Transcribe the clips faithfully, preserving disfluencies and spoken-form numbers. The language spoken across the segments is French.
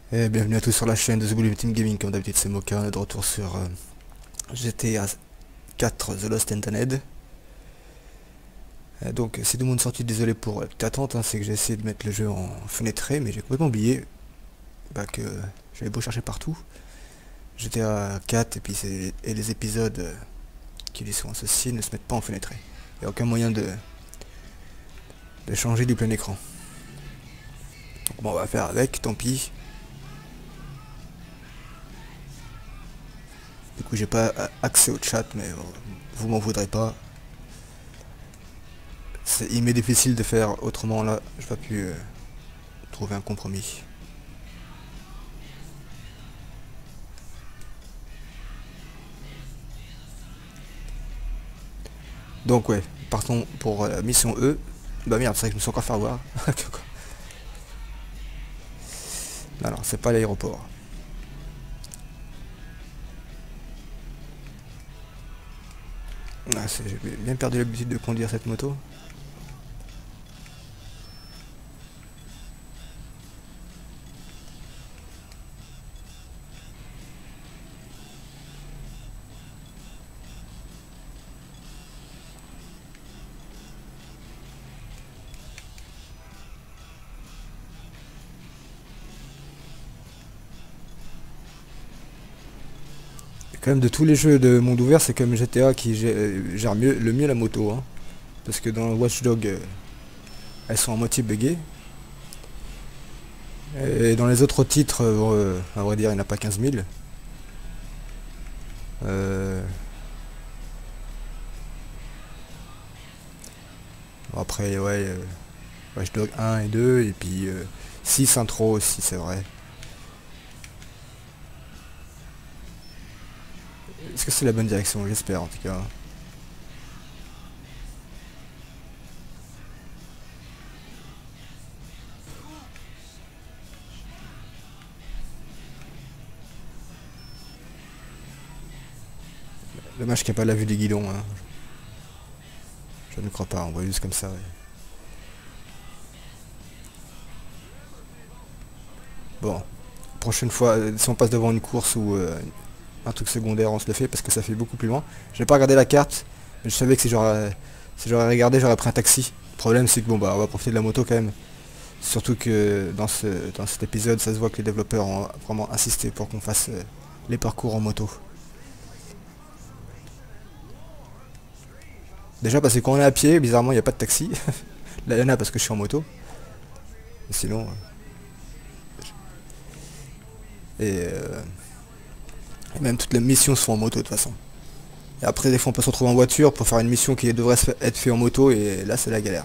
Et bienvenue à tous sur la chaîne de The Blue Team Gaming. Comme d'habitude, c'est Moka, on est de retour sur euh, G T A quatre The Lost Internet. Euh, donc c'est de mon sortie, désolé pour la petite attente, hein, c'est que j'ai essayé de mettre le jeu en fenêtré, mais j'ai complètement oublié bah, que j'avais beau chercher partout. G T A quatre et puis c'est- et les épisodes euh, qui lui sont associés ne se mettent pas en fenêtré. Il n'y a aucun moyen de, de changer du plein écran. Donc bon, on va faire avec, tant pis. Du coup j'ai pas euh, accès au chat, mais euh, vous m'en voudrez pas. C'est- Il m'est difficile de faire autrement là, je pas pu euh, trouver un compromis. Donc ouais, partons pour euh, la mission E. Bah merde, c'est vrai que je me suis encore fait avoir. Alors c'est pas l'aéroport. Ah, c'est- j'ai bien perdu l'habitude de conduire cette moto. Et quand même de tous les jeux de monde ouvert, c'est quand même G T A qui gère, euh, gère mieux, le mieux la moto. Hein. Parce que dans Watch Dogs, euh, elles sont à moitié buggées. Et dans les autres titres, euh, à vrai dire, il n'y en a pas quinze mille. Euh, bon, après, ouais, euh, Watch Dogs un et deux, et puis euh, six intro aussi, c'est vrai. Est-ce que c'est la bonne direction? J'espère en tout cas. Dommage qu'il n'y a pas la vue des guidons. Hein. Je ne crois pas, on voit juste comme ça. Ouais. Bon, prochaine fois, euh, si on passe devant une course ou euh, un truc secondaire, on se le fait parce que ça fait beaucoup plus loin. Je n'ai pas regardé la carte, mais je savais que si j'aurais si j'aurais regardé, j'aurais pris un taxi. Le problème, c'est que bon, bah, on va profiter de la moto quand même. Surtout que dans, ce, dans cet épisode, ça se voit que les développeurs ont vraiment insisté pour qu'on fasse euh, les parcours en moto. Déjà parce que quand on est à pied, bizarrement, il n'y a pas de taxi. Là, il y en a parce que je suis en moto. Et sinon... euh, Et, euh, et même toutes les missions se font en moto de toute façon. Et après, des fois, on peut se retrouver en voiture pour faire une mission qui devrait se fa- être faite en moto, et là, c'est la galère.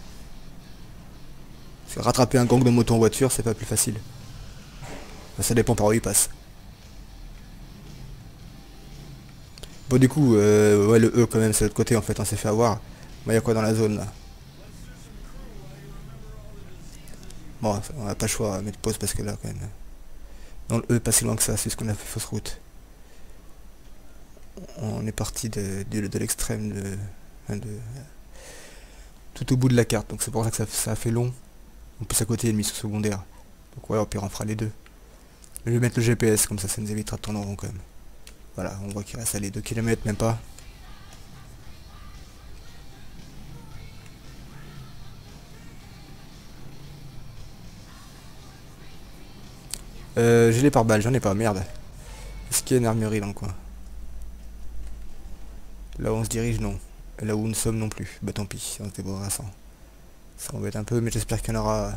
Parce que rattraper un gang de moto en voiture, c'est pas plus facile. Enfin, ça dépend par où il passe. Bon, du coup, euh, ouais, le E quand même, c'est de l'autre côté en fait, on s'est fait avoir. Bon, y a quoi dans la zone là? Bon, on n'a pas le choix à mettre pause parce que là, quand même. Dans le E, pas si loin que ça, c'est ce qu'on a fait fausse route. On est parti de, de, de l'extrême de, enfin, de. Tout au bout de la carte, donc c'est pour ça que ça, ça a fait long. En plus, à côté, il y a une mission secondaire. Donc, ouais, au pire, on fera les deux. Je vais mettre le G P S, comme ça, ça nous évitera de tourner en rond quand même. Voilà, on voit qu'il reste à les deux kilomètres, même pas. Euh, gilet pare-balles, j'en ai pas, merde. Est-ce qu'il y a une armurerie dans le coin? Là où on se dirige, non. Et là où nous sommes, non plus. Bah tant pis, on se débrouillera sans. Ça embête un peu, mais j'espère qu'il y en aura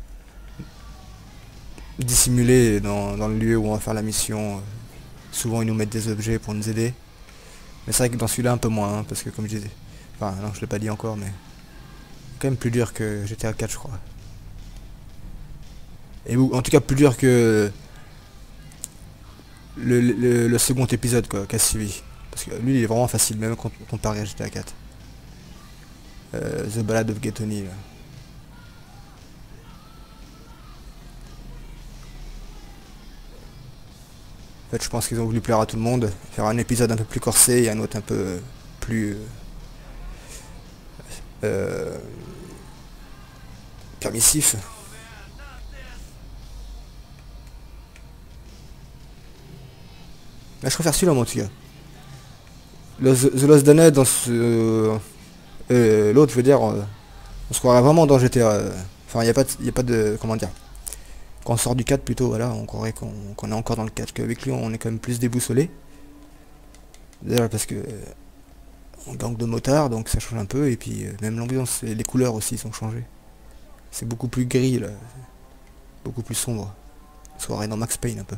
dissimulé dans, dans le lieu où on va faire la mission. Souvent, ils nous mettent des objets pour nous aider. Mais c'est vrai que dans celui-là, un peu moins, hein, parce que comme je disais... Enfin, non, je l'ai pas dit encore, mais... quand même plus dur que G T A quatre, je crois. Et ou- en tout cas, plus dur que... Le, le, le second épisode, quoi, qu'a suivi. Parce que lui, il est vraiment facile, même com- comparé à G T A quatre. Euh, The Ballad of Gay Tony, là. En fait, je pense qu'ils ont voulu plaire à tout le monde, faire un épisode un peu plus corsé et un autre un peu plus euh, permissif. Mais je préfère celui-là moi en tout cas. Le, The Lost Danais dans ce... Euh, l'autre, je veux dire, euh, on se croirait vraiment dans G T A. euh. Enfin, il n'y a, pas de- y a pas de... Comment dire. Quand on sort du quatre plutôt, voilà, on croirait qu'on qu'on est encore dans le quatre. Qu'avec lui, on est quand même plus déboussolé. Déjà parce que... euh, on gang de motards, donc ça change un peu. Et puis, euh, même l'ambiance et les couleurs aussi sont changées. C'est beaucoup plus gris, là. Beaucoup plus sombre. On se croirait dans Max Payne un peu.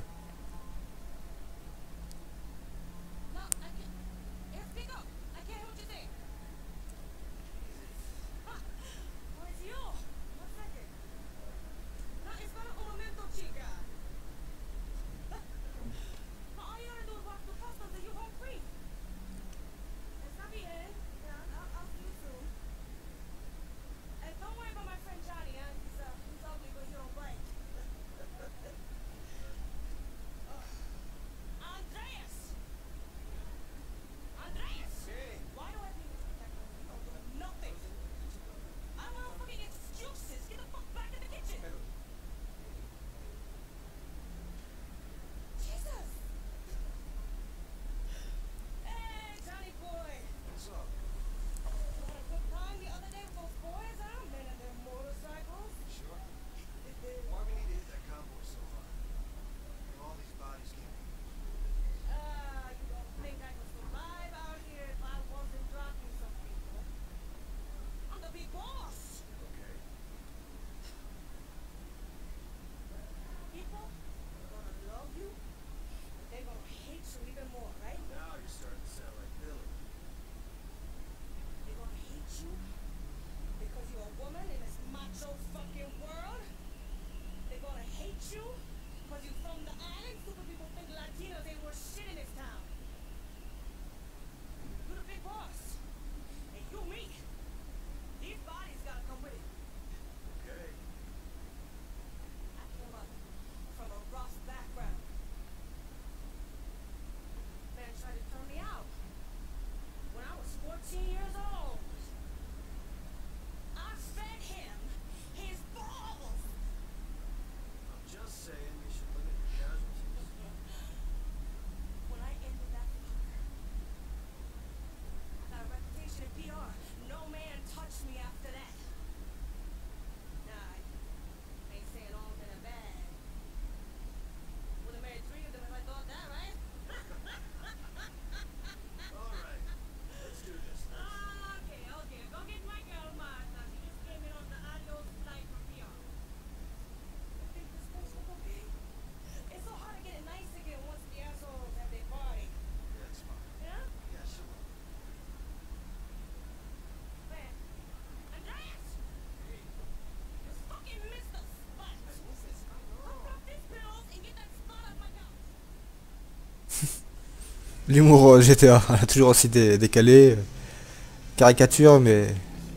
L'humour euh, G T A, toujours aussi dé- décalé. euh, Caricature, mais...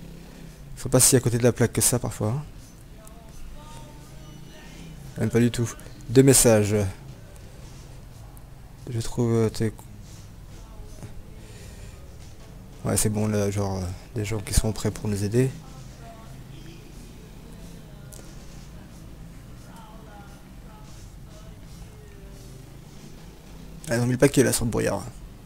Faut pas si à côté de la plaque que ça parfois. hein. Même pas du tout. Deux messages. Je trouve... euh, t'es- Ouais, c'est bon là, genre... euh, des gens qui sont prêts pour nous aider. Ah, ils ont mis le paquet là sur le brouillard.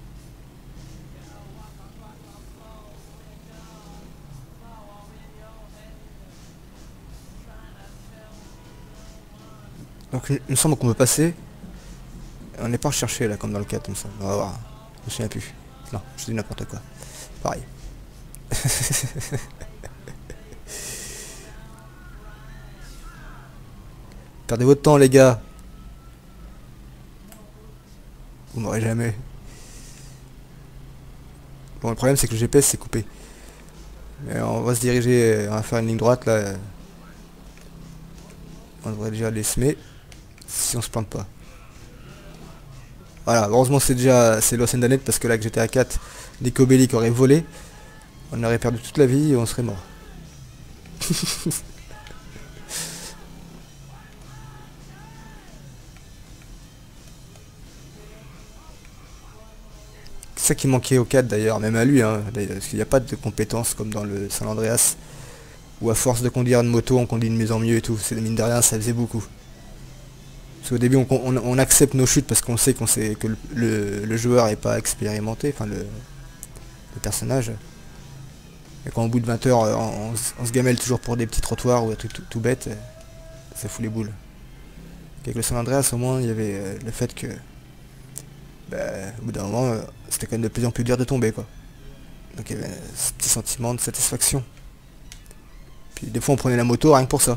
Donc il il me semble qu'on peut passer. On n'est pas recherché là comme dans le quatre comme ça. On va voir. Je me souviens plus. Non, je dis n'importe quoi. Pareil. Perdez votre temps les gars. Vous m'aurez jamais. Bon le problème c'est que le G P S c'est coupé. Mais on va se diriger, on va faire une ligne droite là. On devrait déjà les semer. Si on se plante pas. Voilà, heureusement c'est déjà c'est Los Angeles parce que là que j'étais à quatre, Nico Bellic aurait volé. On aurait perdu toute la vie et on serait mort. C'est ça qui manquait au quatre d'ailleurs, même à lui, hein, d'ailleurs, parce qu'il n'y a pas de compétences comme dans le San Andreas, où à force de conduire une moto, on conduit de mieux en mieux et tout. C'est mine de rien, ça faisait beaucoup. Parce qu'au début on, on- on accepte nos chutes parce qu'on sait qu'on sait que le, le- le joueur est pas expérimenté, enfin le, le personnage. Et quand au bout de vingt heures euh, on, on se on se gamelle toujours pour des petits trottoirs ou des trucs tout, tout bêtes, euh, ça fout les boules. Avec le San Andreas au moins il y avait euh, le fait que bah, au bout d'un moment euh, c'était quand même de plus en plus dur de tomber quoi. Donc il y avait ce petit sentiment de satisfaction. Puis des fois on prenait la moto rien que pour ça.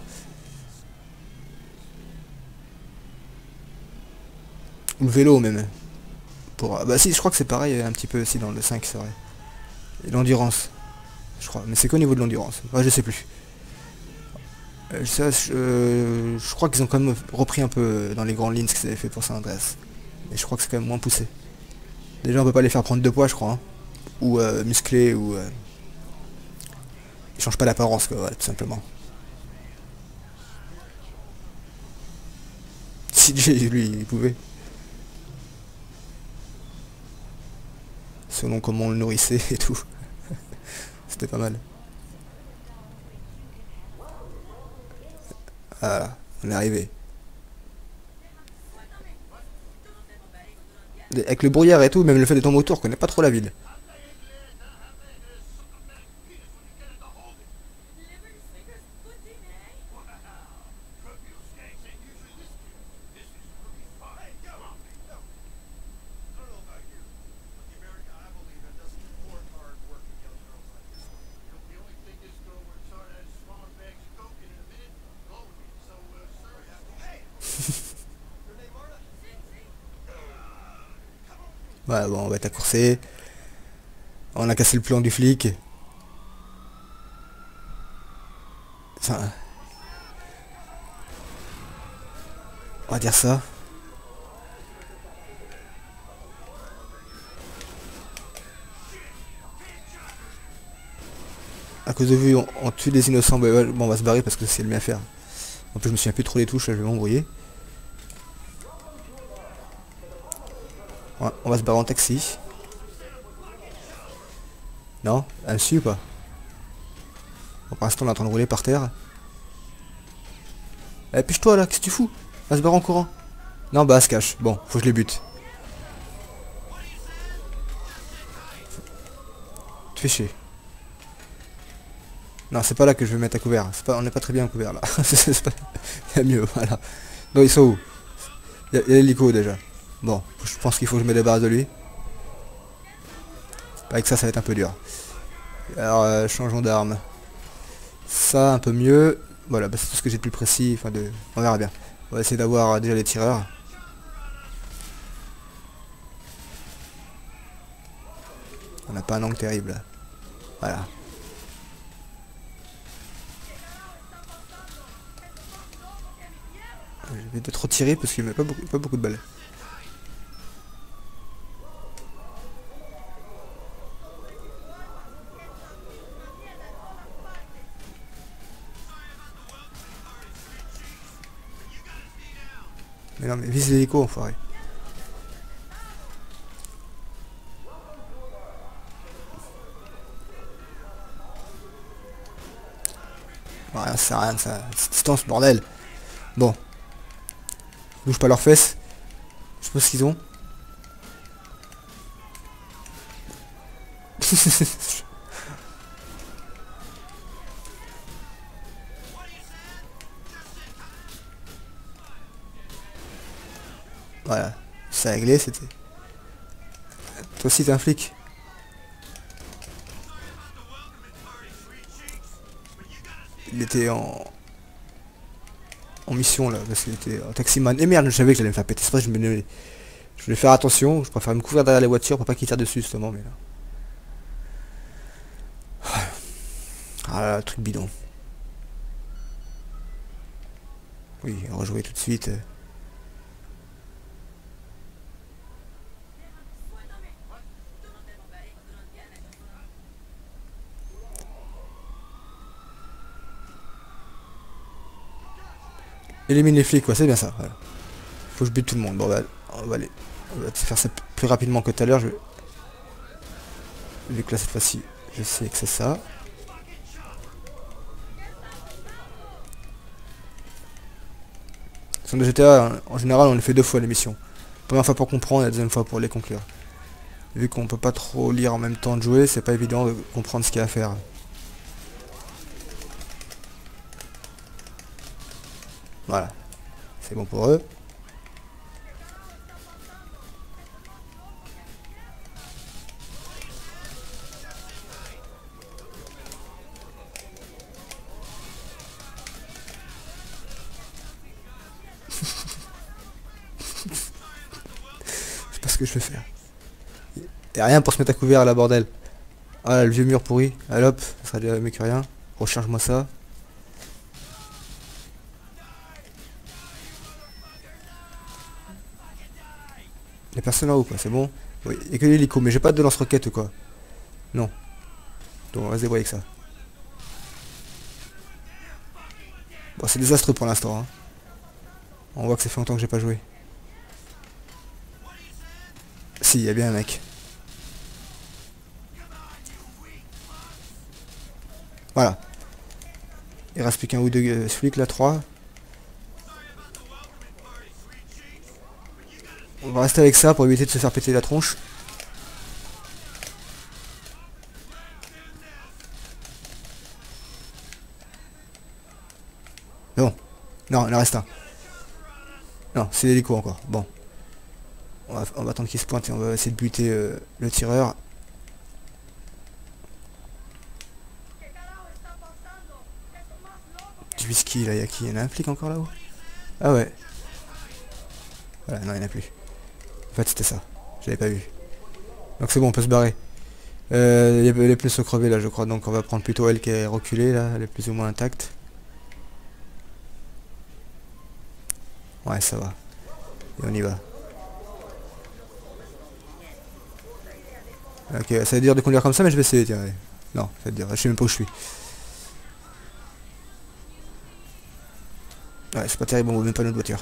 Ou le vélo même. Pour, bah si je crois que c'est pareil un petit peu aussi dans le cinq c'est vrai. Et l'endurance, je crois. Mais c'est qu'au niveau de l'endurance. Ouais, je sais plus. Euh, je, sais, je, euh, je crois qu'ils ont quand même repris un peu dans les grandes lignes ce qu'ils avaient fait pour San Andreas. Mais je crois que c'est quand même moins poussé. Déjà on peut pas les faire prendre de poids je crois. Hein. Ou euh, musclés ou... Euh... Ils changent pas d'apparence quoi, ouais, tout simplement. Si lui il pouvait. Selon comment on le nourrissait et tout. C'était pas mal. Voilà, on est arrivé. Avec le brouillard et tout, même le fait de tomber autour, on connaît pas trop la ville. Voilà, bon, on va être accoursé. On a cassé le plan du flic. Enfin, on va dire ça. À cause de vue, on, on tue des innocents. Bah, ouais, bon, on va se barrer parce que c'est le mieux à faire. En plus, je me souviens plus trop des touches, là, je vais m'embrouiller. Ouais, on va se barrer en taxi. Non, elle me suit ou pas? Bon, pour l'instant, on est en train de rouler par terre. Eh, piche-toi là, qu'est-ce que tu fous? Elle se barre en courant. Non, bah, elle se cache. Bon, faut que je les bute. Tu fais chier. Non, c'est pas là que je vais mettre à couvert. Pas, on n'est pas très bien à couvert là. Il y a mieux, voilà. Non, ils sont où? Il y a, a l'hélico déjà. Bon, je pense qu'il faut que je me débarrasse de lui. Avec ça, ça va être un peu dur. Alors, euh, changeons d'arme. Ça, un peu mieux. Voilà, bah, c'est tout ce que j'ai de plus précis. Enfin, de... on verra bien. On va essayer d'avoir euh, déjà les tireurs. On n'a pas un angle terrible. Voilà. Je vais peut-être trop tirer parce qu'il n'y a pas beaucoup, pas beaucoup de balles. Mais non, mais vise l'hélico, enfoiré. Voilà, ça sert à rien de ça. Distance, bordel. Bon. Bouge pas leurs fesses. Je sais pas ce qu'ils ont. Voilà. C'est réglé, c'était. Toi aussi t'es un flic. Il était en... en mission là, parce qu'il était en taximan. Et merde, je savais que j'allais me faire péter. C'est vrai que je me... Je voulais faire attention, je préfère me couvrir derrière les voitures pour pas qu'ils tirent dessus justement, mais là. Ah là, là, truc bidon. Oui, rejouer tout de suite. Élimine les flics, quoi, c'est bien ça. Voilà. Faut que je bute tout le monde. Bon, bah, on va aller. On va faire ça plus rapidement que tout à l'heure. Je... Vu que là, cette fois-ci, je sais que c'est ça. Sur le G T A, en général, on les fait deux fois les missions. Première fois pour comprendre et la deuxième fois pour les conclure. Vu qu'on peut pas trop lire en même temps de jouer, c'est pas évident de comprendre ce qu'il y a à faire. Voilà. C'est bon pour eux. C'est pas ce que je veux faire. Y'a rien pour se mettre à couvert là, bordel. Ah là, le vieux mur pourri. Allez hop, ça sera déjà mieux que rien. Recharge-moi ça. Y'a personne là-haut quoi, c'est bon. Oui, y'a que l'hélico, mais j'ai pas de lance-roquette quoi. Non. Donc on va se débrouiller avec ça. Bon, c'est désastreux pour l'instant. Hein. On voit que ça fait longtemps que j'ai pas joué. Si, y'a bien un mec. Voilà. Il reste plus qu'un ou deux euh, flics là, trois. On va rester avec ça pour éviter de se faire péter la tronche. Bon. Non, il en reste un. Non, c'est l'hélico encore. Bon. On va, on va attendre qu'il se pointe et on va essayer de buter euh, le tireur. Du whisky là, y'a qui? Il y en a un flic encore là-haut? Ah ouais. Voilà, non, il n'y en a plus. En fait, c'était ça. Je l'avais pas vu. Donc c'est bon, on peut se barrer. Euh, y a les pneus sont crevés là, je crois. Donc on va prendre plutôt elle qui est reculée là. Elle est plus ou moins intacte. Ouais, ça va. Et on y va. Ok, ça veut dire de conduire comme ça, mais je vais essayer, tiens. Allez. Non, ça veut dire, je sais même pas où je suis. Ouais, c'est pas terrible, on voit même pas notre voiture.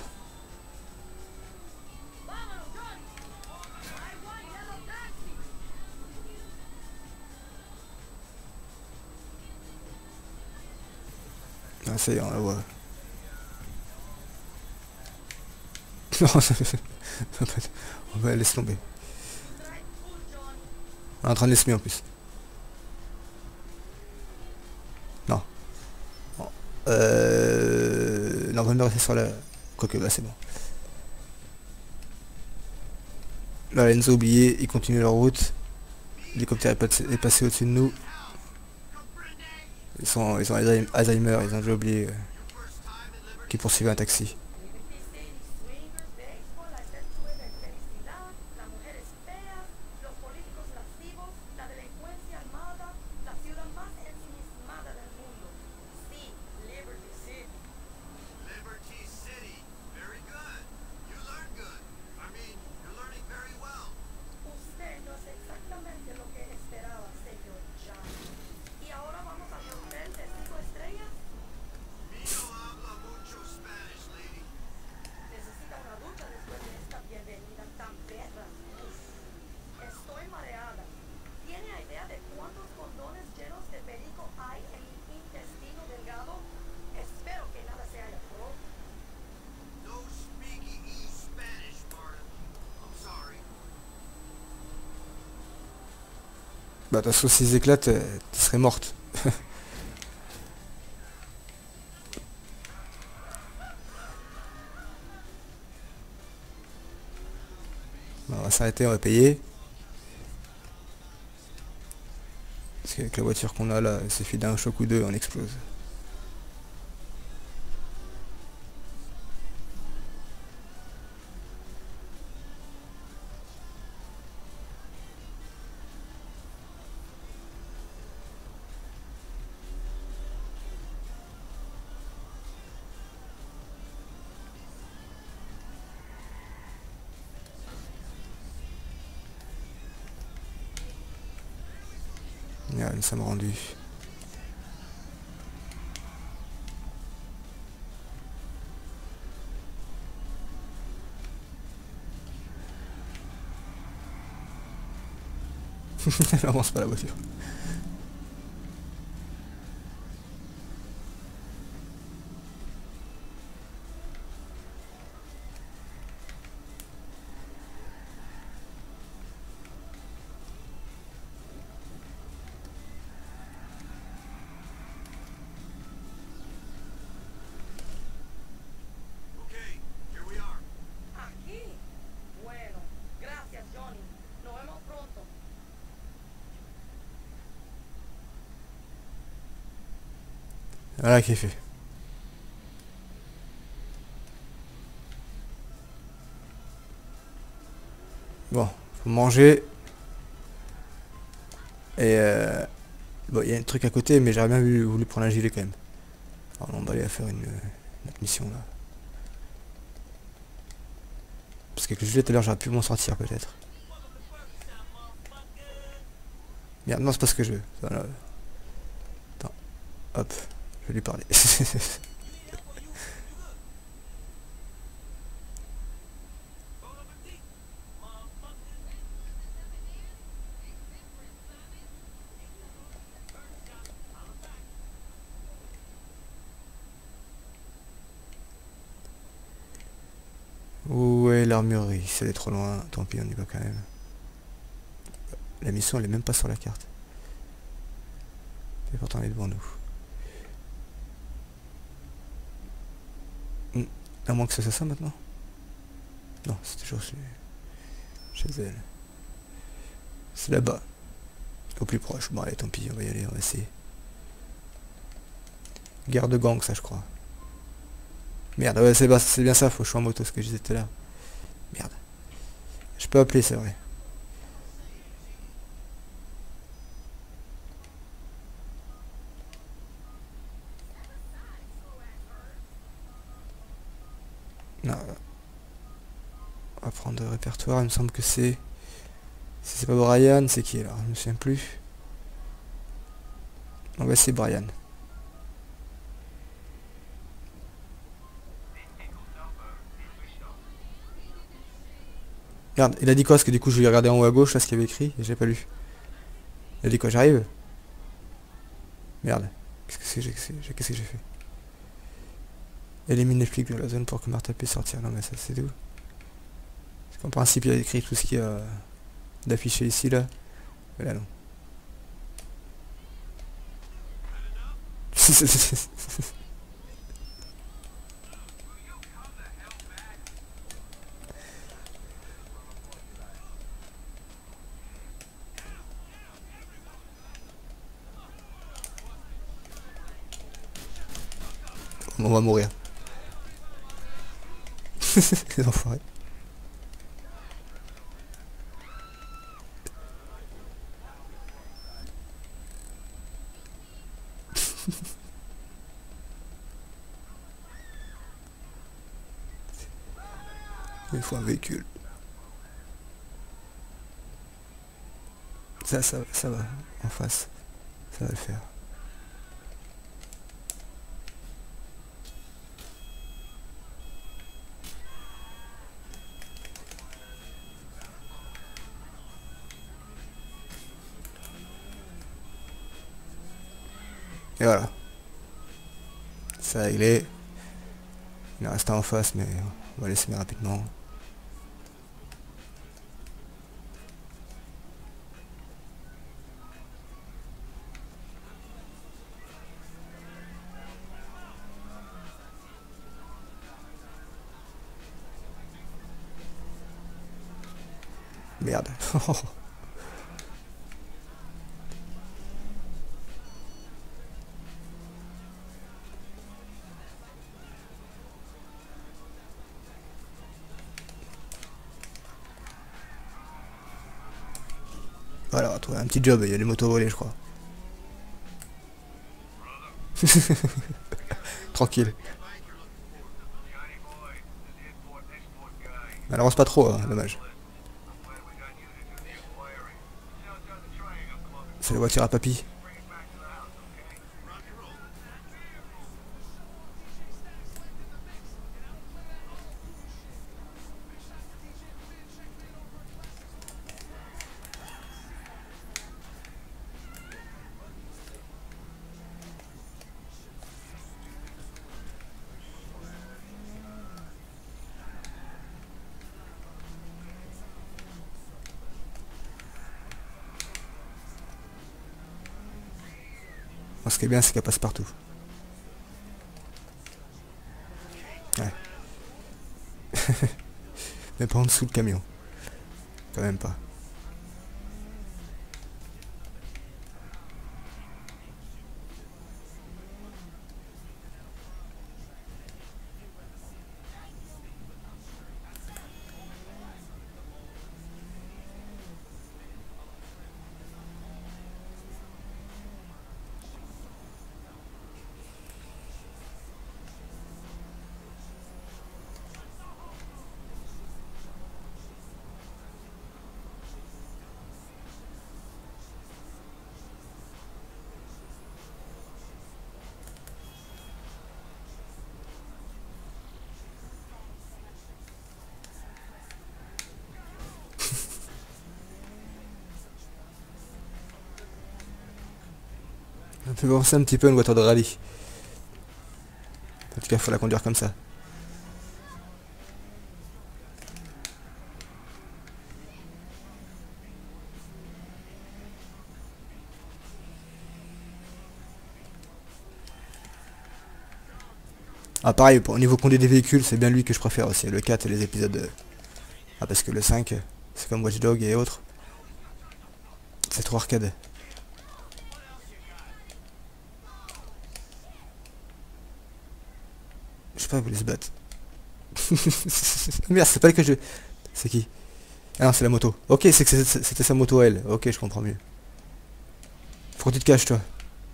Ah, ça y est, on la voit. Non, ça fait... on va laisser tomber. On est en train de les semer en plus. Non. Bon. Euh... Non, on va me rester sur la... Quoique, là c'est bon. Là, Enzo a oublié, ils continuent leur route. L'hélicoptère est, passé, est passé au-dessus de nous. Ils sont, ils ont Alzheimer, ils ont déjà oublié euh, qu'ils poursuivaient un taxi. Bah de toute façon s'ils éclatent, euh, tu serais morte. Bon, on va s'arrêter, on va payer. Parce qu'avec la voiture qu'on a là, il suffit d'un choc ou deux, on explose. Ah, nous sommes rendus. Elle avance pas la voiture. Voilà qui est fait. Bon, faut manger. Et euh... bon, il y a un truc à côté, mais j'aurais bien voulu, voulu prendre un gilet quand même. Alors on va aller faire une, une autre mission là. Parce que avec le gilet tout à l'heure j'aurais pu m'en sortir peut-être. Merde, non c'est pas ce que je veux. Voilà. Attends, hop, je vais lui parler. Où est l'armurerie? Si elle est trop loin, tant pis, on y va quand même. La mission elle est même pas sur la carte. Et pourtant elle est devant nous. Hmm. À moins que ce soit ça maintenant. Non, c'est toujours chez, chez elle. C'est là-bas. Au plus proche. Bon allez, tant pis, on va y aller, on va essayer. Garde gang, ça je crois. Merde, ouais, c'est c'est bien ça, faut que je sois en moto, ce que je disais tout à l'heure. Merde. Je peux appeler, c'est vrai. Non. On va prendre le répertoire, il me semble que c'est... Si c'est pas Brian, c'est qui alors? Je me souviens plus. On va essayer Brian. Regarde, il a dit quoi? Parce que du coup je vais regarder en haut à gauche là ce qu'il avait écrit et j'ai pas lu. Il a dit quoi? J'arrive? Merde. Qu'est-ce que c'est que j'ai Qu'est-ce que j'ai fait? Élimine les flics de la zone pour que Martha puisse sortir. Non mais ça c'est d'où? Parce qu'en principe il a écrit tout ce qu'il y a d'affiché ici là. Mais là non. On va mourir. Les enfoirés. Il faut un véhicule. Ça, ça, ça va. En face. Ça va le faire. Et voilà. Ça il est. Il reste un en face mais on va laisser rapidement. Merde. Voilà, on va trouver un petit job, il y a des motos volées je crois. Tranquille. Elle avance pas trop, hein, dommage. C'est la voiture à papy. Bon, ce qui est bien, c'est qu'elle passe partout. Ouais. Mais pas en dessous le camion. Quand même pas. Ça me fait penser un petit peu à une voiture de rallye. En tout cas, il faut la conduire comme ça. Ah pareil, au niveau conduite des véhicules, c'est bien lui que je préfère aussi, le quatre et les épisodes... euh, Ah parce que le cinq, c'est comme Watch Dogs et autres. C'est trop arcade. Je sais pas, vous voulez se battre. Merde, c'est pas le que je... C'est qui? Ah non, c'est la moto. Ok, c'est que c'est- c'était sa moto à elle. Ok, je comprends mieux. Pourquoi tu te caches, toi?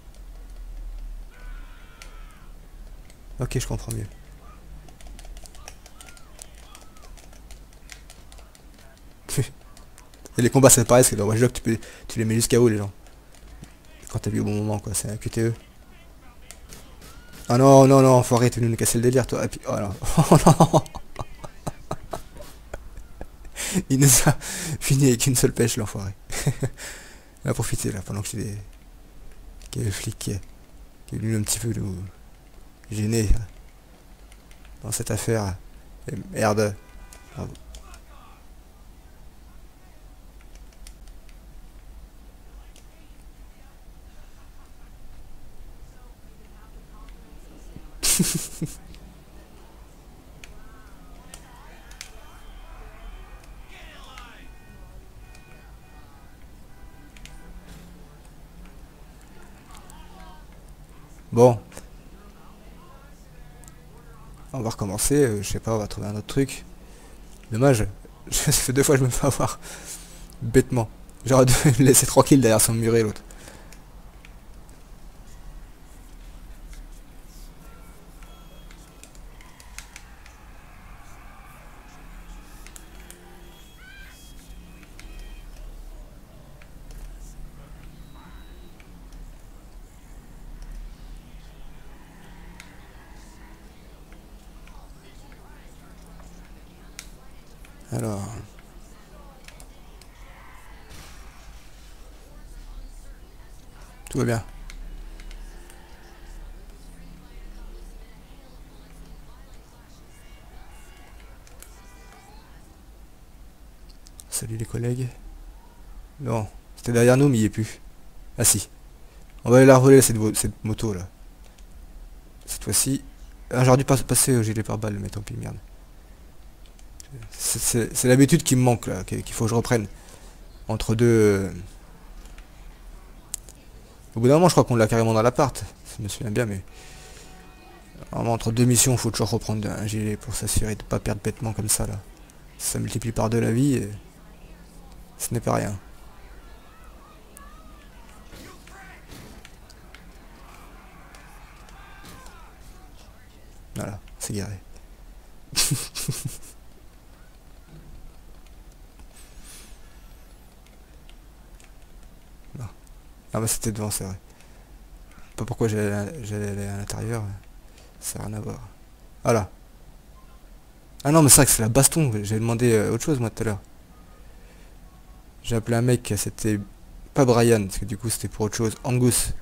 Ok, je comprends mieux. Et les combats, c'est pareil, parce que dans Watch Dogs, tu, peux, tu les mets jusqu'à haut, les gens. Quand t'as vu au bon moment, quoi. C'est un Q T E. Ah non, non, non, faut arrêter de nous casser le délire, toi. Et puis, oh non. Oh non. Il nous a fini avec une seule pêche, l'enfoiré. Il a profité, là, pendant que j'étais... Qu'il y avait le flic qui est, qui est venu un petit peu nous gêner dans cette affaire. Et merde. Bravo. Bon, on va recommencer. euh, je sais pas, on va trouver un autre truc. Dommage. Ça fait deux fois que je me fais avoir. Bêtement. J'aurais dû le laisser tranquille derrière son muret, l'autre. Alors, tout va bien. Salut les collègues. Non, c'était derrière nous, mais il y est plus. Ah si. On va aller la voler, cette, vo- cette moto là. Cette fois-ci. Ah, j'aurais dû pas passer au gilet pare-balles, mais tant pis, merde. C'est c'est- c'est l'habitude qui me manque là, qu'il qu'il faut que je reprenne. Entre deux. euh, Au bout d'un moment, je crois qu'on l'a carrément dans l'appart. Si je me souviens bien, mais. Vraiment, entre deux missions, il faut toujours reprendre un gilet pour s'assurer de pas perdre bêtement comme ça là. Ça multiplie par deux la vie et ce n'est pas rien. Voilà, c'est garé. Non. Ah bah c'était devant, c'est vrai. Pas pourquoi j'allais j'allais aller à l'intérieur. Ça n'a rien à voir. Voilà. Ah non, mais c'est vrai que c'est la baston. J'ai demandé euh, autre chose moi tout à l'heure. J'ai appelé un mec, c'était pas Brian, parce que du coup c'était pour autre chose. Angus.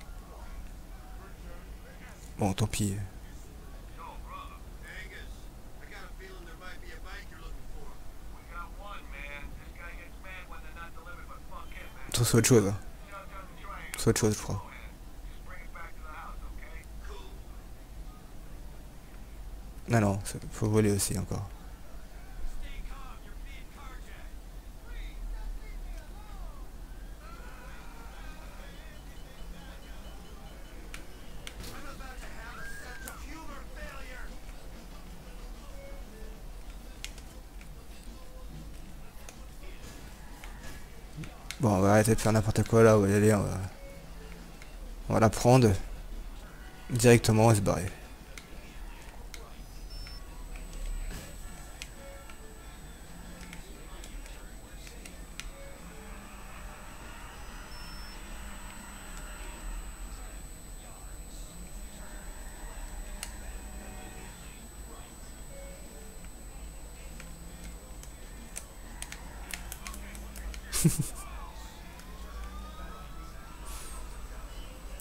Bon, tant pis. Tout c'est autre chose. Hein. C'est autre chose, je crois. Non, non, c'est- faut voler aussi encore. Bon, on va arrêter de faire n'importe quoi là, on va y aller, on va, on va la prendre directement et se barrer.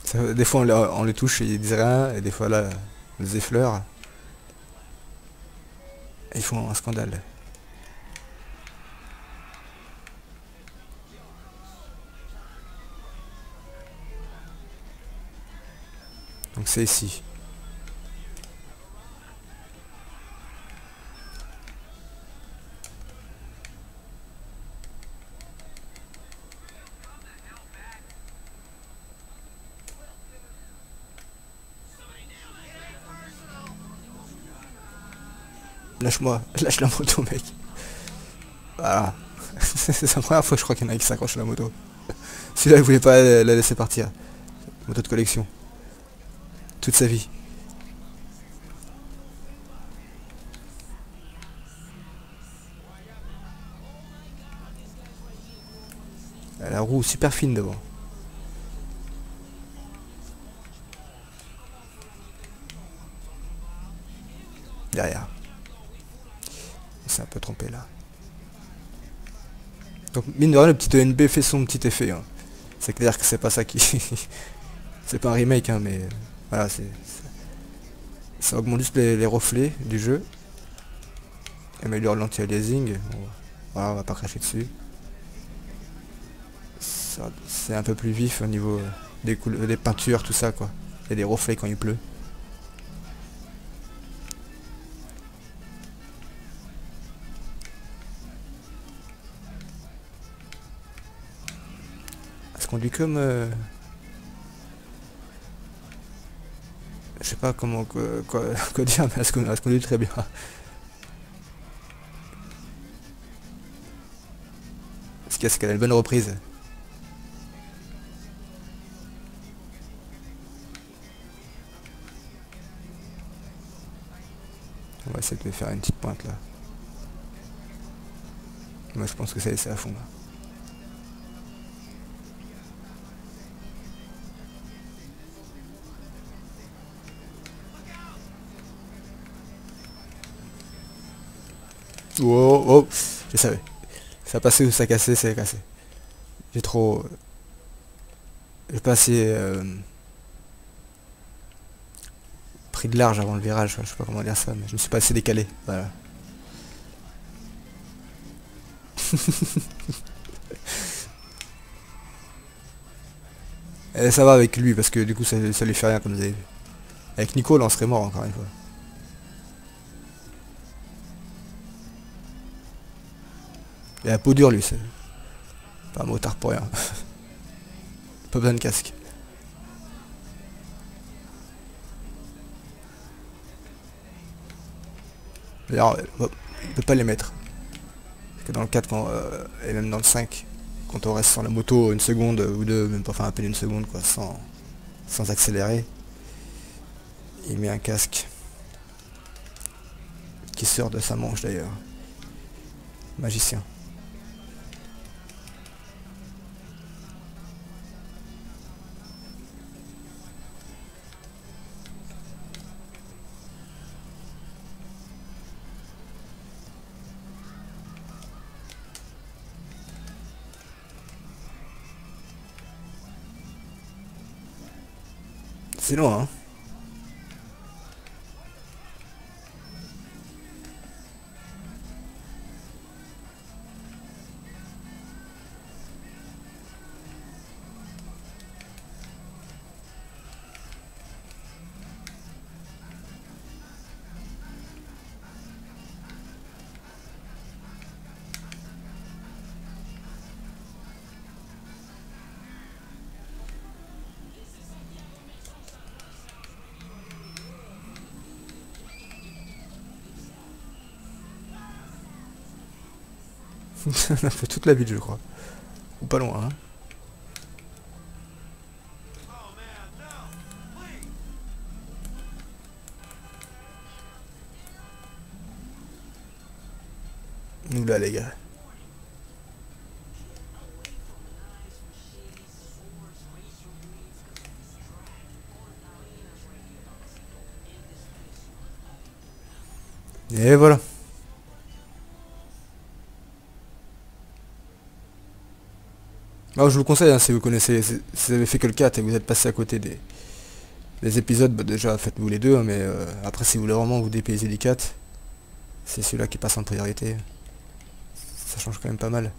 Ça, des fois on les, on les touche et ils disent rien, et des fois là, on les effleure. Et ils font un scandale. Donc c'est ici. Lâche-moi, lâche la moto mec. Voilà. C'est la première fois je crois qu'il y en a qui s'accrochent à la moto. Celui-là il voulait pas la la laisser partir. Moto de collection. Toute sa vie. La roue super fine devant. Derrière. On s'est un peu trompé là. Donc mine de rien le petit E N B fait son petit effet. Hein. C'est clair que c'est pas ça qui... c'est pas un remake hein, mais... Voilà, c'est... Ça augmente juste les, les reflets du jeu. Améliore l'anti-aliasing. Bon, voilà, on va pas cracher dessus. C'est un peu plus vif au niveau euh, des, couleurs, des peintures, tout ça quoi. Il y a des reflets quand il pleut. Elle se conduit comme... Euh... Je sais pas comment quoi, quoi, quoi dire, mais elle se, elle se conduit très bien. Ce qu'il y a, c'est qu'elle a une bonne reprise. On va essayer de faire une petite pointe là. Moi je pense que ça y est, c'est à fond là. Oh, oh, je savais. Ça a passé ou ça a cassé, c'est cassé. J'ai trop... J'ai pas assez... Euh... pris de large avant le virage, je sais pas comment dire ça, mais je me suis pas assez décalé, voilà. Et ça va avec lui, parce que du coup ça, ça lui fait rien comme vous avez vu. Avec Nico, là on serait mort encore une fois. Il a la peau dure lui, c'est pas un motard pour rien. Pas besoin de casque. D'ailleurs, il peut pas les mettre. Parce que dans le quatre quand, euh, et même dans le cinq, quand on reste sur la moto une seconde ou deux, même pas, enfin à peine une seconde quoi, sans, sans accélérer, il met un casque qui sort de sa manche d'ailleurs. Magicien. C'est loin hein. On a fait toute la ville je crois. Ou pas loin hein. Nous là les gars. Et voilà. Alors je vous conseille, hein, si vous connaissez, si si vous avez fait que le quatre et vous êtes passé à côté des, des épisodes, bah déjà faites-vous les deux, hein, mais euh, après si vous voulez vraiment vous dépayser du quatre, c'est celui-là qui passe en priorité. Ça change quand même pas mal.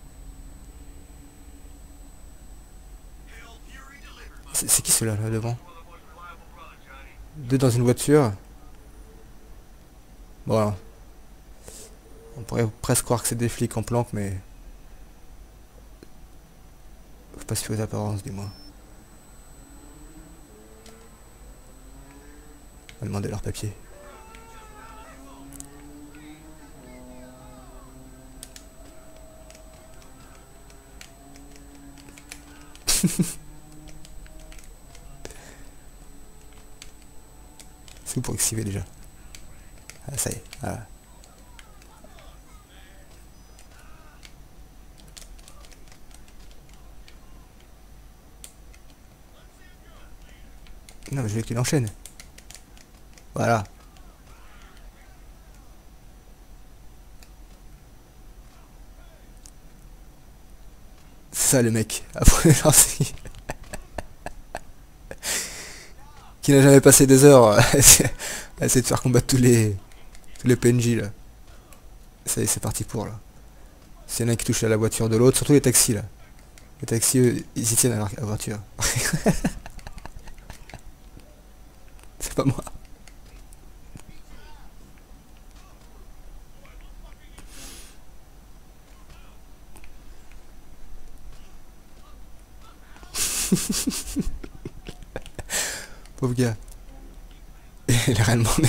C'est c'est qui ceux-là, là, devant? Deux dans une voiture. Bon, on pourrait presque croire que c'est des flics en planque, mais... Faut pas se fier aux apparences, du moins. On va demander leurs papiers. C'est où pour activer déjà? Ah, ça y est. Ah. Non, mais je veux qu'il enchaîne. Voilà. C'est ça le mec. Après, genre, c'est- qui n'a jamais passé des heures à essayer à essayer de faire combattre tous les tous les P N J là. Ça y est, c'est parti pour là. S'il y en a qui touchent à la voiture de l'autre, surtout les taxis là. Les taxis, eux, ils s'y tiennent à la voiture. C'est pas moi. Pauvre gars. Il a rien demandé.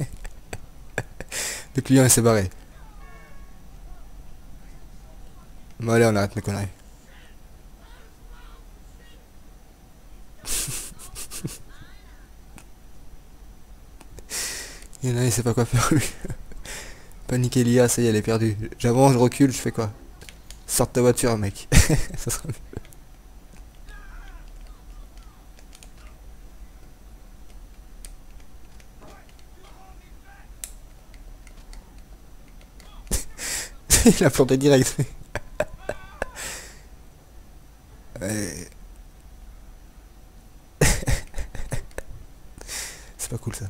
Le client il s'est barré. Bon allez, on arrête mes conneries. Il y en a, il sait pas quoi faire lui. Paniquer l'I A, ça y est, elle est perdue. J'avance, je recule, je fais quoi? Sors de ta voiture, mec. Ça sera mieux. Il a planté direct. Ouais. C'est pas cool ça.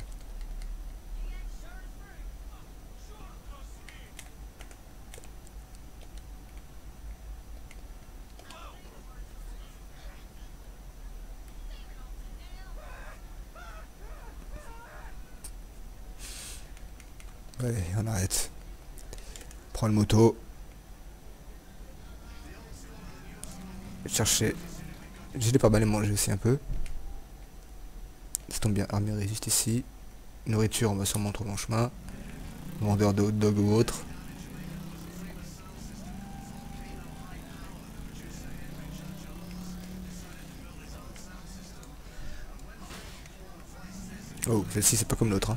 Ouais, on arrête. Prends le moto. Chercher. J'ai des pare-balles manger aussi un peu. Ça tombe bien, armurerie juste ici. Nourriture, on va sûrement trouver en chemin. Vendeur de hot dog ou autre. Oh, celle-ci c'est pas comme l'autre. Hein.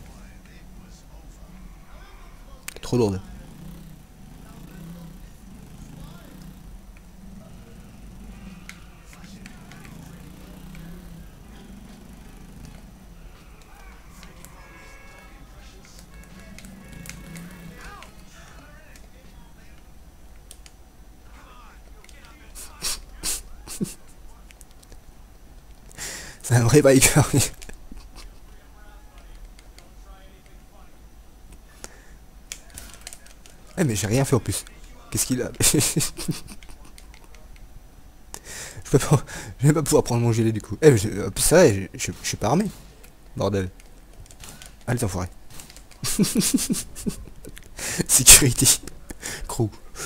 Trop lourde. C'est un vrai biker. Eh mais j'ai rien fait en plus. Qu'est-ce qu'il a? Je peux pas, je vais pas pouvoir prendre mon gilet du coup. Eh mais je- en plus ça va, je, je, je suis pas armé. Bordel. Allez les enfoirés. Security. Crew.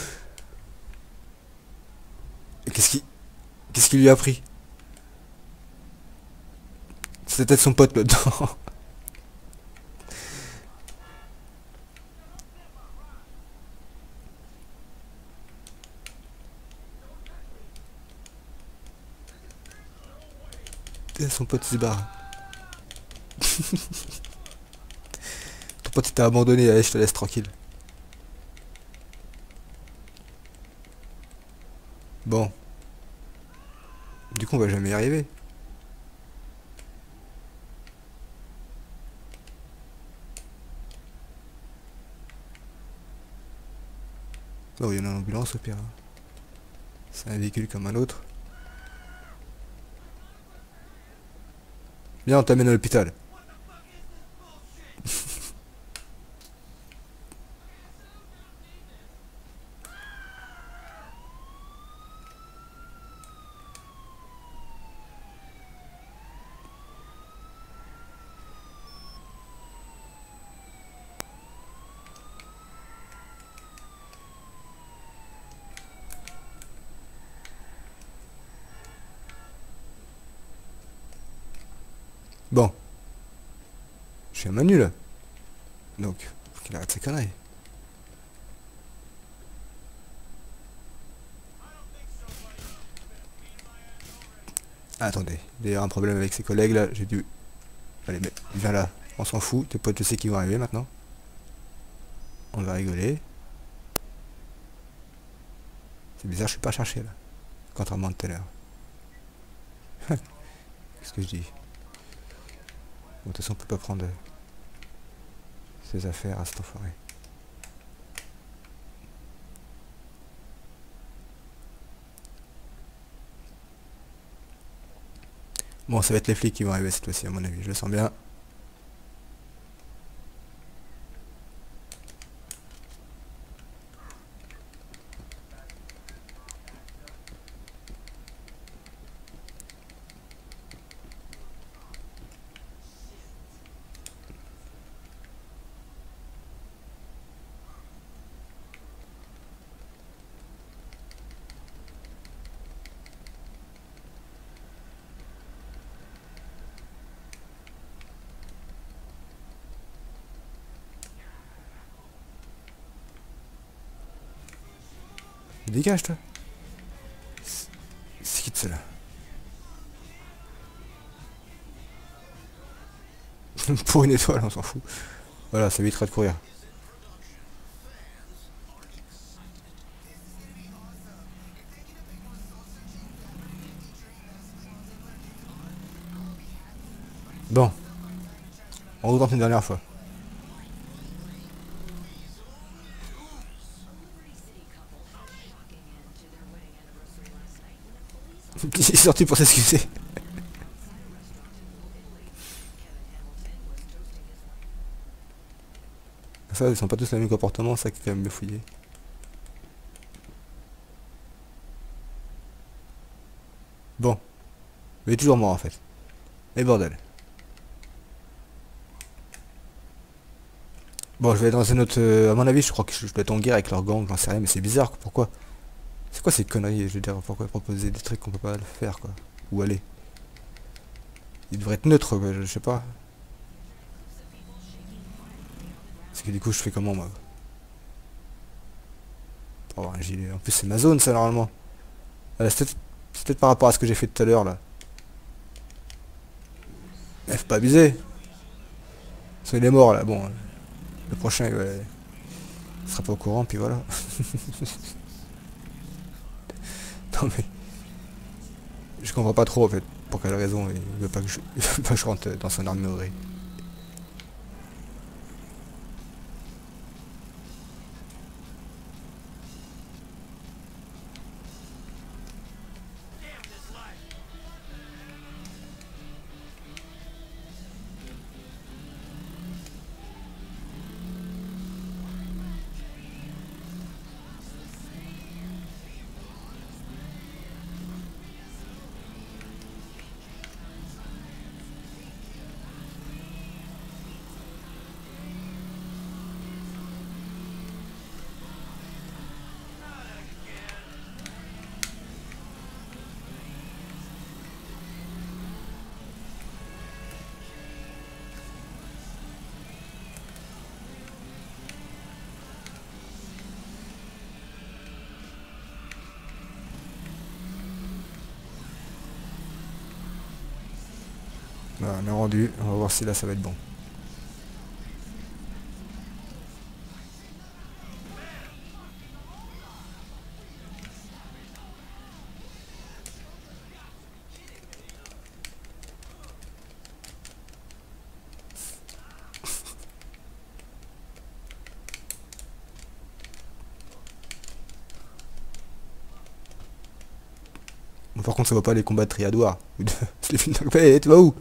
Et Qu'est-ce qui. Qu'est-ce qu'il lui a pris? C'était peut-être son pote là-dedans. Peut-être son pote se barre. Ton pote il t'a abandonné, allez je te laisse tranquille. Bon. Du coup on va jamais y arriver. Oh il y en a une ambulance au pire. C'est un véhicule comme un autre. Viens, on t'amène à l'hôpital. Bon. Je suis un Manu là. Donc, faut qu'il arrête ses conneries. Ah, attendez, il y a un problème avec ses collègues là, j'ai dû... Allez, mais viens là, on s'en fout, tes potes je sais qu'ils vont arriver maintenant. On va rigoler. C'est bizarre, je suis pas cherché là. Contrairement à tout à l'heure. Qu'est-ce que je dis? Bon, de toute façon, on peut pas prendre ses affaires à cet enfoiré. Bon, ça va être les flics qui vont arriver cette fois-ci, à mon avis, je le sens bien. Dégage toi. C'est qui de cela? Pour une étoile, on s'en fout. Voilà, ça évitera de courir. Bon. On retente une dernière fois. Il est sorti pour s'excuser. Ça, ils sont pas tous le même comportement, ça qui est quand même mieux fouillé. Bon. Il est toujours mort en fait. Et bordel. Bon, je vais dans un autre... Euh, à mon avis, je crois que je dois être en guerre avec leur gang, j'en sais rien, mais c'est bizarre, quoi. Pourquoi? C'est quoi ces conneries? Je veux dire, pourquoi proposer des trucs qu'on peut pas le faire, quoi? Ou aller? Il devrait être neutre, quoi, je, je sais pas. Parce que du coup, je fais comment, moi? Pour avoir un gilet. En plus, c'est ma zone, ça, normalement. Euh, c'est peut-être peut-être par rapport à ce que j'ai fait tout à l'heure, là. Mais faut pas abuser. Parce qu'il est mort, là, bon. Le prochain, il, ouais, il sera pas au courant, puis voilà. Non, mais... Je comprends pas trop, en fait. Pour quelle raison il veut pas que je, il veut pas que je rentre dans son armurerie. Voilà, on est rendu, on va voir si là ça va être bon. Par contre, ça va pas les combats de triadoirs. Ou de Sleeping Dog. Hey, tu vas où?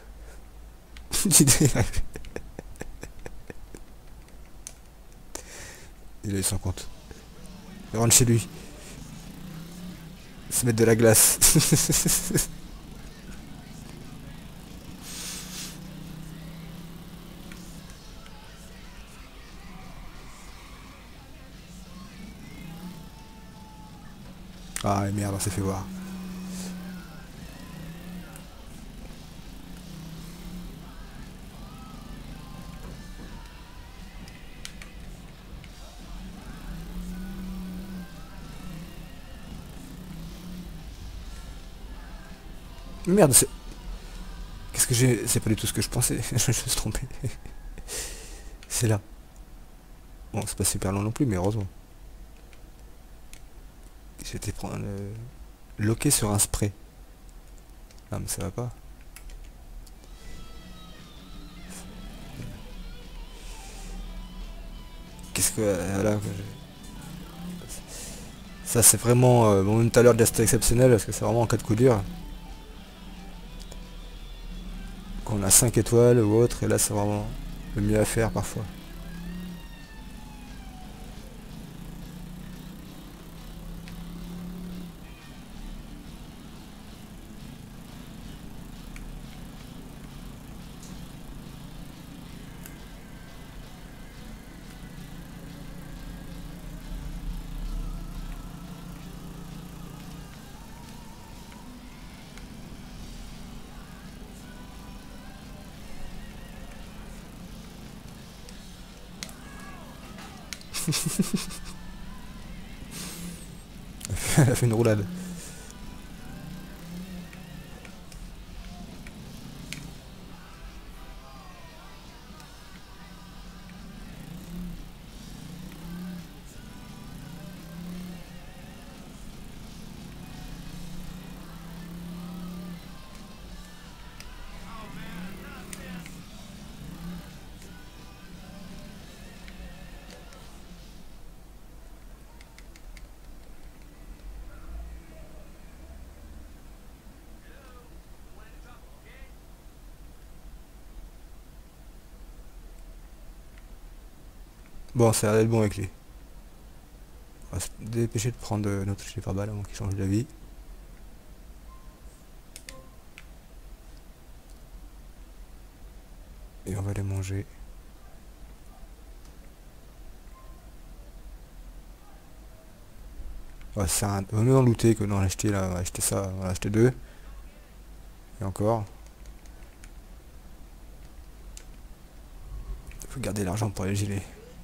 Il a eu son compte. Il rentre chez lui. Se mettre de la glace. Ah merde, on s'est fait voir. Merde, c'est... Qu'est-ce que j'ai... C'est pas du tout ce que je pensais. Je me suis trompé. C'est là. Bon, c'est pas super long non plus, mais heureusement. J'étais prendre... Euh... loqué sur un spray. Non mais ça va pas. Qu'est-ce que... Euh, là, ça c'est vraiment... Euh, bon, même tout à l'heure de c'était exceptionnel, parce que c'est vraiment en cas de coup dur. On a cinq étoiles ou autre, et là c'est vraiment le mieux à faire parfois. Elle a fait une roulade. Bon, ça a l'air d'être bon avec lui. On va se dépêcher de prendre euh, notre fichier par balle avant qu'il change d'avis. Et on va les manger. Ouais, c'est un... On va mieux en looter que d'en acheter là. On va acheter ça, on va acheter deux. Et encore. Faut garder l'argent pour les gilets.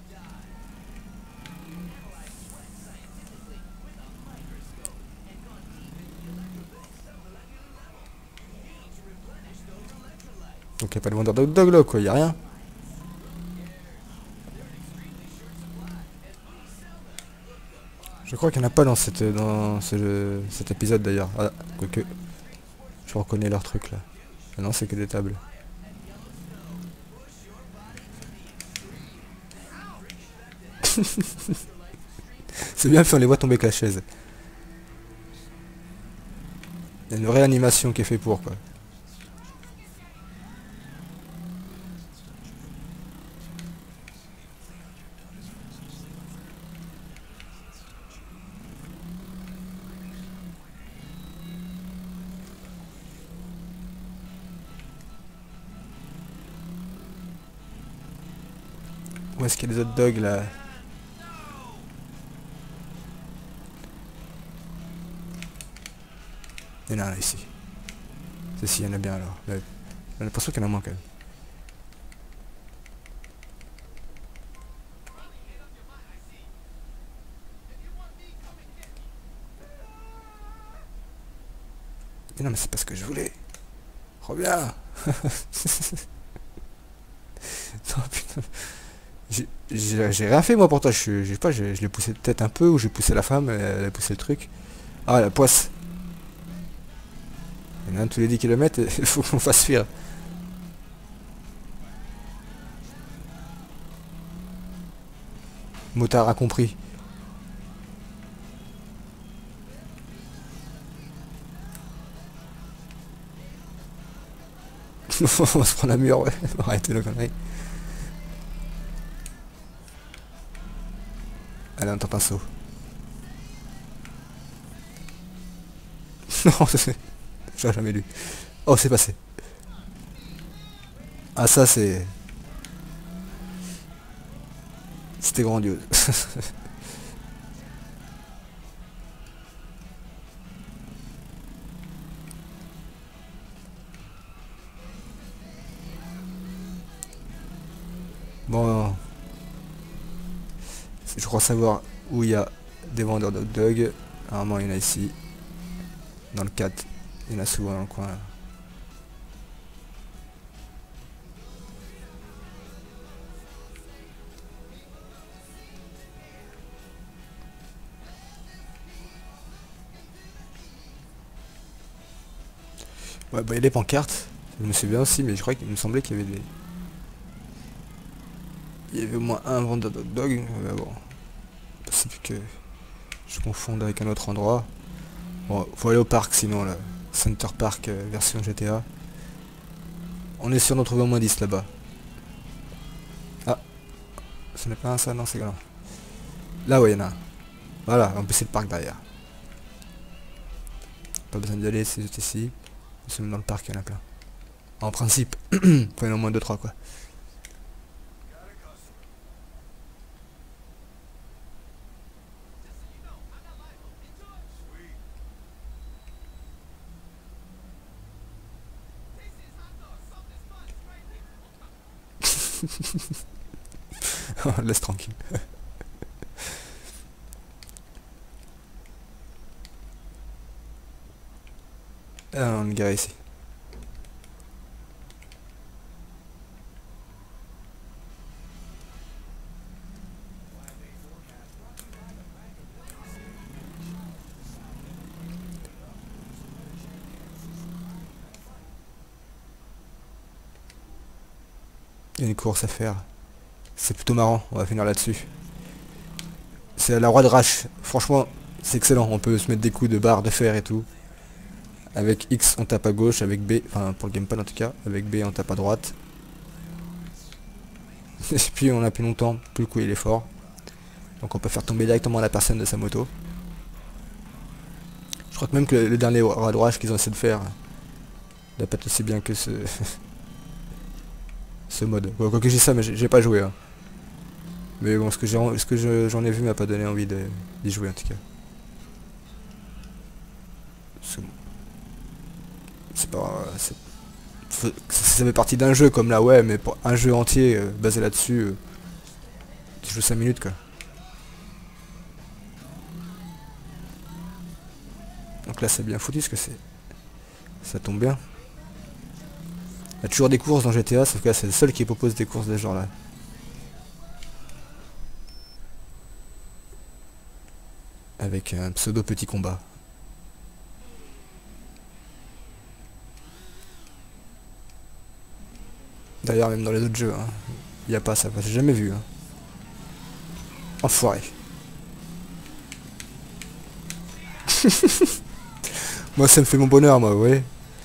Donc il n'y a pas de vendeur de hot dog là quoi, il n'y a rien. Je crois qu'il n'y en a pas dans, cette, dans ce, cet épisode d'ailleurs. Ah, quoique. Je reconnais leur truc là. Ah non, c'est que des tables. C'est bien fait, on les voit tomber avec la chaise. Il y a une vraie animation qui est faite pour quoi. Où est-ce qu'il y a des hot dogs là? Il y en a un là ici. C'est si, il y en a bien alors. J'ai l'impression qu'il y en a moins quand même. Mais non mais c'est pas ce que je voulais. Reviens. Non putain. J'ai rien fait moi pour toi, je, je sais pas, je, je l'ai poussé peut-être un peu, ou j'ai poussé la femme, elle a poussé le truc. Ah la poisse. Il y en a un tous les dix kilomètres, il faut qu'on fasse fuir. Motard a compris. On va se prendre un mur, ouais. Arrêtez le connerie. Allez, on tente un saut. Non, j'ai jamais lu. Oh, c'est passé. Ah, ça, c'est... C'était grandiose. Bon, je crois savoir où il y a des vendeurs de hot dog. Normalement, il y en a ici. Dans le quatre, il y en a souvent dans le coin là. Ouais, bah il y a des pancartes. Je me souviens aussi, mais je crois qu'il me semblait qu'il y avait des... Il y avait au moins un vendeur de hot dog. Mais bon, possible que je confonde avec un autre endroit. Bon, faut aller au parc sinon là. Center Park euh, version G T A. On est sûr d'en trouver au moins dix là-bas. Ah, ce n'est pas un ça, non, c'est grand. Là, ouais, il y en a un. Voilà, en plus c'est le parc derrière. Pas besoin d'y aller, c'est juste ici. C'est même dans le parc, il y en a plein. En principe, faut y en a au moins deux trois quoi. Laisse tranquille. Ah, on est garé ici. Il y a une course à faire. C'est plutôt marrant, on va finir là-dessus. C'est la roi de Rache. Franchement, c'est excellent. On peut se mettre des coups de barre de fer et tout. Avec X, on tape à gauche. Avec B, enfin pour le gamepad en tout cas. Avec B, on tape à droite. Et puis on a plus longtemps, plus le coup il est fort. Donc on peut faire tomber directement la personne de sa moto. Je crois que même que le, le dernier roi de Rache qu'ils ont essayé de faire n'a pas aussi bien que ce... ce mode. Quoi, quoi que j'ai ça, mais j'ai pas joué. Hein. Mais bon, ce que j'ai, ce que j'en ai vu m'a pas donné envie d'y jouer en tout cas. C'est pas, ça fait partie d'un jeu comme là, ouais, mais pour un jeu entier euh, basé là-dessus, euh, tu joues cinq minutes quoi. Donc là, c'est bien foutu ce que c'est. Ça tombe bien. Il y a toujours des courses dans G T A, sauf que là, c'est le seul qui propose des courses de ce genre là. Avec un pseudo petit combat. D'ailleurs, même dans les autres jeux, il hein, n'y a pas ça, j'ai jamais vu. Hein. Enfoiré. Moi, ça me fait mon bonheur, moi, vous voyez.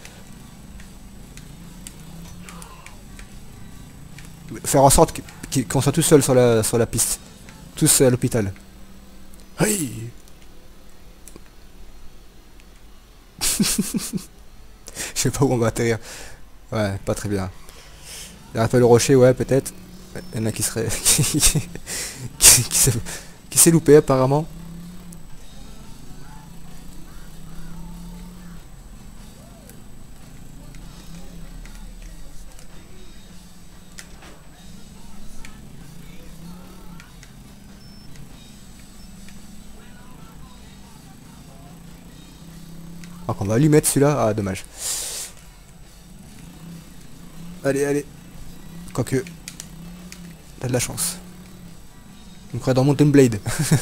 Faire en sorte qu'on soit tout seul sur la, sur la piste. Tous à l'hôpital. Hey. Je sais pas où on va atterrir. Ouais, pas très bien. Il y a un peu le rocher, ouais, peut-être. Il y en a qui serait... qui, qui, qui, qui s'est loupé, apparemment. Alors qu'on va lui mettre celui-là. Ah, dommage. Allez, allez. Quoique... T'as de la chance. On croit dans Mountain Blade.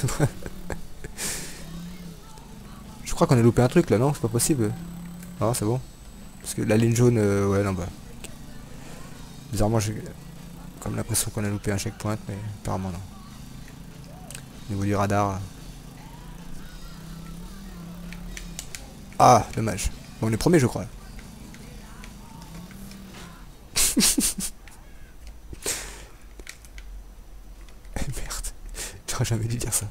Je crois qu'on a loupé un truc là, non? C'est pas possible. Non, c'est bon. Parce que la ligne jaune, euh, ouais, non, bah... Okay. Bizarrement, j'ai comme l'impression qu'on a loupé un checkpoint, mais apparemment non. Au niveau du radar... Ah, dommage. Bon, on est premier, je crois. Merde, j'aurais jamais dû dire ça.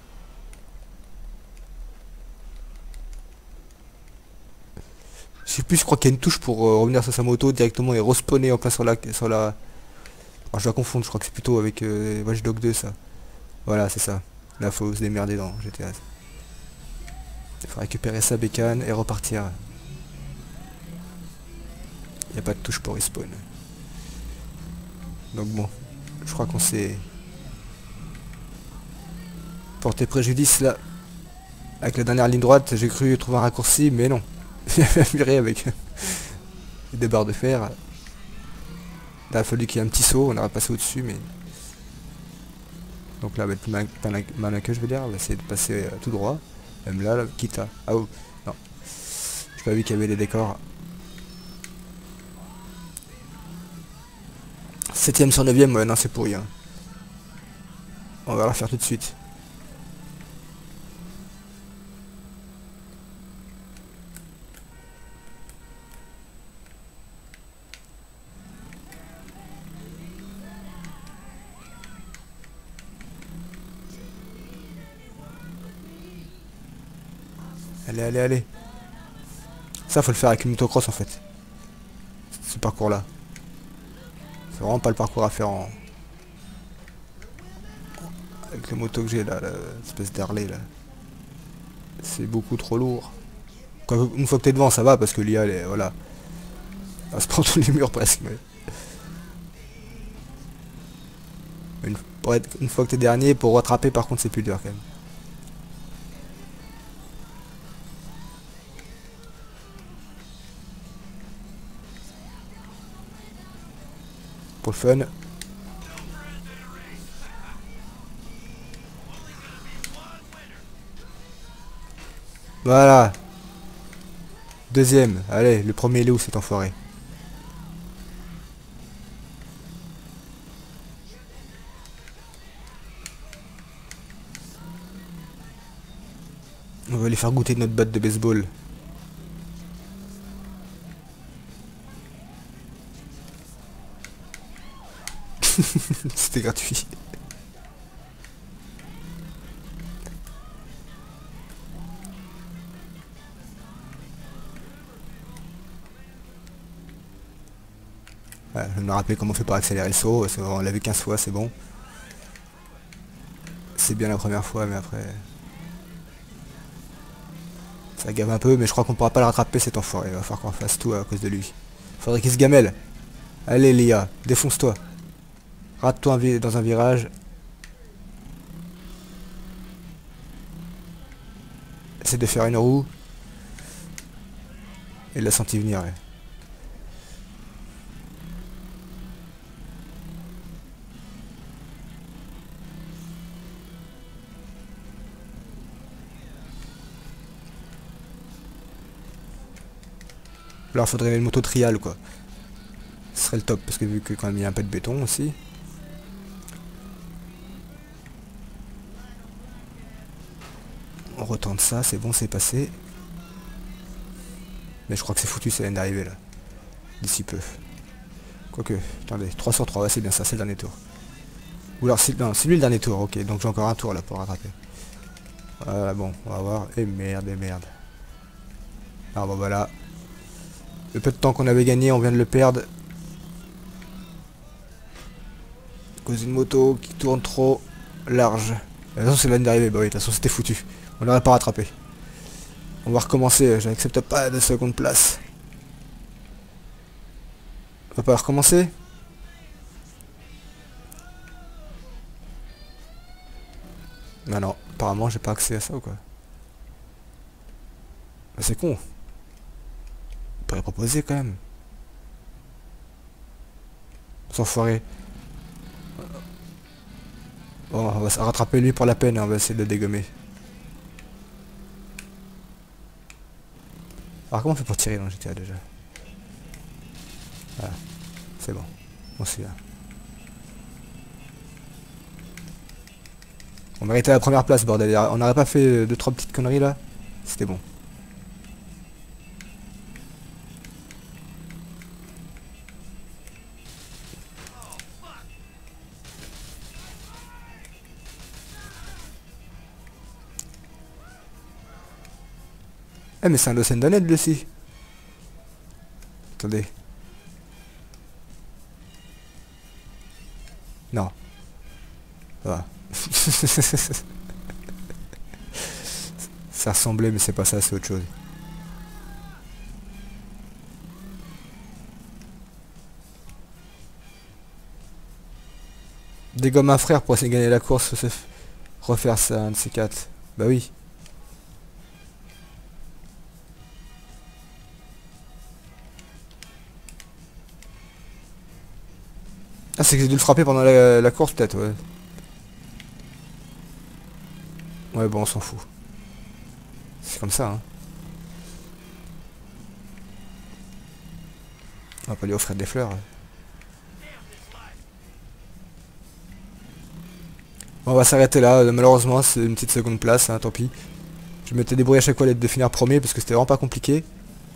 Je sais plus, je crois qu'il y a une touche pour euh, revenir sur sa moto directement et respawner en plein sur la... Sur la... Alors, je dois confondre, je crois que c'est plutôt avec euh, Watch Dogs deux ça. Voilà, c'est ça. Là, faut se démerder dans G T A. Il faut récupérer sa bécane et repartir. Il n'y a pas de touche pour respawn. Donc bon, je crois qu'on s'est porté préjudice là. Avec la dernière ligne droite, j'ai cru trouver un raccourci, mais non. Il y avait un muret avec des barres de fer. Là, il a fallu qu'il y ait un petit saut, on aurait passé au-dessus, mais... Donc là, avec ma queue, je veux dire, on va essayer de passer euh, tout droit. Même là, là quitte à... Ah oh, non. J'ai pas vu qu'il y avait des décors. septième sur neuvième, ouais, non, c'est pourri. Hein. On va la faire tout de suite. Allez, allez, allez. Ça, faut le faire avec une motocross en fait. Ce parcours là. C'est vraiment pas le parcours à faire en... Avec les motos que j'ai là, l'espèce d'Harley là. C'est beaucoup trop lourd. Quoi, une fois que t'es devant, ça va parce que l'I A, elle est... Voilà. Elle se prend tous les murs presque. Mais... Une, pour être, une fois que t'es dernier, pour rattraper par contre, c'est plus dur quand même. Pour le fun. Voilà. Deuxième. Allez, le premier il est où cet enfoiré? On va lui faire goûter notre batte de baseball. C'était gratuit. Ouais, je me rappelle comment on fait pour accélérer le saut. On l'a vu quinze fois, c'est bon. C'est bien la première fois, mais après... Ça gave un peu, mais je crois qu'on pourra pas le rattraper cet enfoiré. Il va falloir qu'on fasse tout à cause de lui. Faudrait qu'il se gamelle. Allez Léa, défonce-toi. Rate-toi dans un virage. Essaie de faire une roue. Il l'a senti venir. Ouais. Alors faudrait une moto trial quoi. Ce serait le top parce que vu que quand même il y a un peu de béton aussi. On retente ça, c'est bon, c'est passé. Mais je crois que c'est foutu, ça vient d'arriver là. D'ici peu. Quoique, attendez, trois sur trois, ouais, c'est bien ça, c'est le dernier tour. Ou alors, c'est lui le dernier tour, ok, donc j'ai encore un tour là pour rattraper. Voilà, bon, on va voir. Et merde, et merde. Ah bon, voilà. Le peu de temps qu'on avait gagné, on vient de le perdre. À cause d'une moto qui tourne trop large. De toute façon, c'est l'année d'arriver, bah oui, de toute façon, c'était foutu. On l'aurait pas rattrapé. On va recommencer, je n'accepte pas de seconde place. On va pas recommencer? Bah non, apparemment j'ai pas accès à ça ou quoi. Bah c'est con. On pourrait proposer quand même. Sans foirer. Bon, on va se rattraper lui pour la peine, hein, on va essayer de le dégommer. Alors comment on fait pour tirer dans G T A déjà? Voilà, c'est bon. On suit là. On méritait la première place, bordel. On n'aurait pas fait deux trois petites conneries là? C'était bon. Eh mais c'est un docent d'année lui aussi. Attendez. Non. Voilà. Ça ressemblait mais c'est pas ça, c'est autre chose. Dégomme un frère pour essayer de gagner la course, se refaire ça, un de ces quatre. Bah oui. Ah, c'est que j'ai dû le frapper pendant la, la course peut-être, ouais. Ouais, bon, on s'en fout. C'est comme ça, hein. On va pas lui offrir des fleurs. Bon, on va s'arrêter là. Malheureusement, c'est une petite seconde place, hein, tant pis. Je m'étais débrouillé à chaque fois de finir premier parce que c'était vraiment pas compliqué.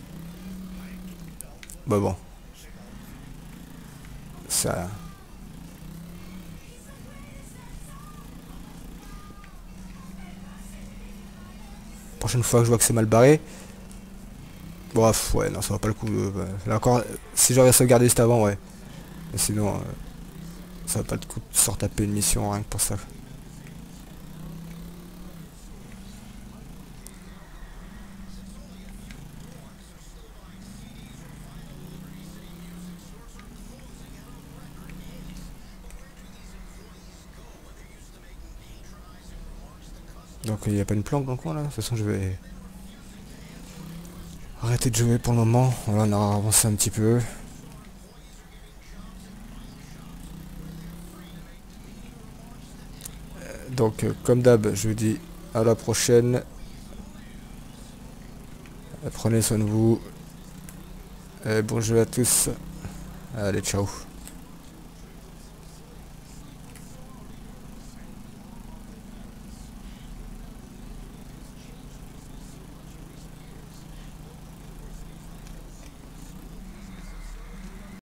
Bah bon. Ça... Prochaine fois que je vois que c'est mal barré. Bref, ouais, non, ça va pas le coup. Euh, bah, là encore, si j'aurais sauvegardé juste avant, ouais. Mais sinon, euh, ça va pas le coup de se retaper une mission rien que pour ça. Donc il n'y a pas une planque dans le coin là. De toute façon, je vais arrêter de jouer pour le moment. Voilà, on a avancé un petit peu. Donc, euh, comme d'hab, je vous dis à la prochaine. Prenez soin de vous. Et bon jeu à tous. Allez, ciao.